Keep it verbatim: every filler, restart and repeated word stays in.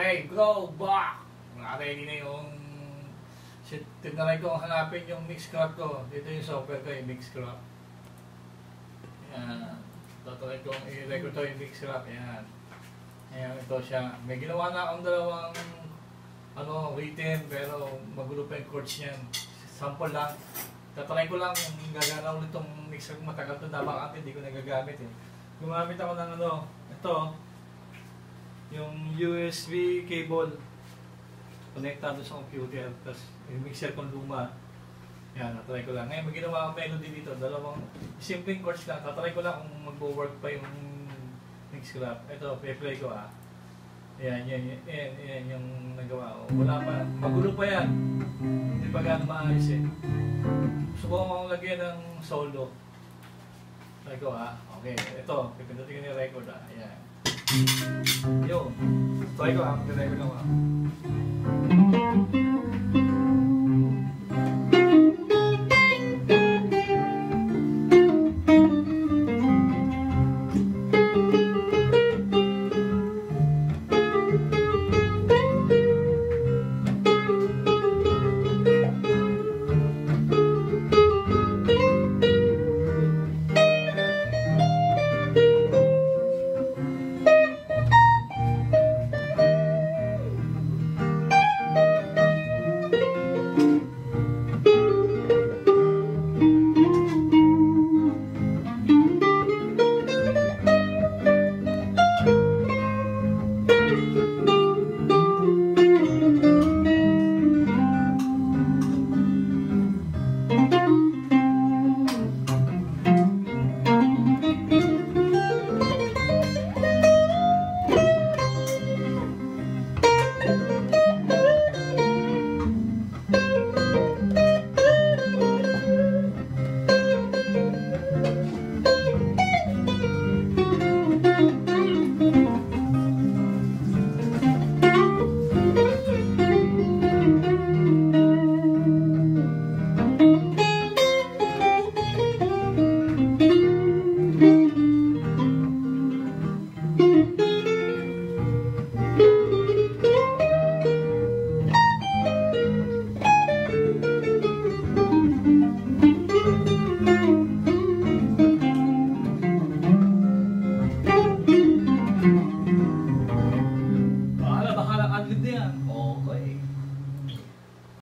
Okay, go back! Naka-ready na yung... Shit, tignan ko hanapin yung Mixcraft ko. Dito yung software ko, yung Mixcraft. Ayan. Tatry ko i-record to yung Mixcraft. Ayan. Ayan, ito siya. May ginawa na akong dalawang ano, written, pero magulo pa yung chords niyan. Sample lang. Tatry ko lang yung gagana ulit itong Mixcraft. Matagal ito dapat at hindi ko nagagamit eh. Gumamit ako ng ano, ito. Yung U S B cable konektado sa computer, tapos yung mixer kong luma. Yan, natry ko lang. Ngayon, may ginawa akong melody dito. Dalawang simpleng chords lang. Tatry ko lang kung mag-work pa yung Mixcraft. Ito, play ko ah. Yan, yan, yan, yan, yan yung nagawa ko. Wala pa. Magulo pa yan. Hindi pa gano'n maayos eh. Subukan kong lagyan ng solo. Try ko ah. Okay, ito. Pipindutin ko yung record ah. Ayan. Yo, try ko ah, mag-record ako ah. Thank you.